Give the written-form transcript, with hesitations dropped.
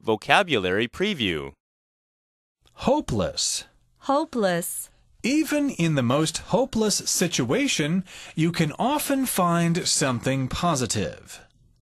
Vocabulary Preview. Hopeless. Hopeless. Even in the most hopeless situation, you can often find something positive.